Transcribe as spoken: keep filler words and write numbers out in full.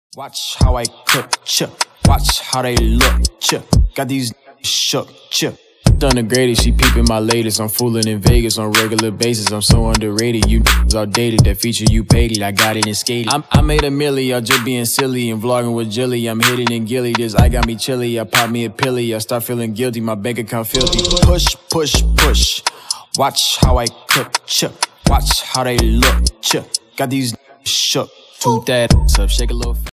Watch how I cook, ch. Watch how they look, ch. Got these shook, ch. Done the greatest, she peeping my latest. I'm fooling in Vegas on regular basis. I'm so underrated, you outdated. That feature you paid it, I got it and skated. I'm, I made a milli, y'all just being silly and vlogging with Jilly. I'm hitting and gilly, this I got me chilly. I pop me a pilly, I start feeling guilty. My bank account filthy. Push, push, push. Watch how I cook, ch. Watch how they look, ch. Got these shook. Toot that up, shake a little.